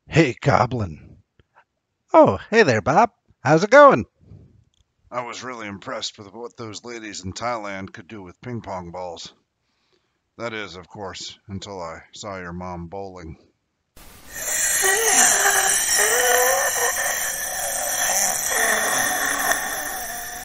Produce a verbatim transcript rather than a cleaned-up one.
Hey, Goblin. Oh, hey there, Bob. How's it going? I was really impressed with what those ladies in Thailand could do with ping pong balls. That is, of course, until I saw your mom bowling.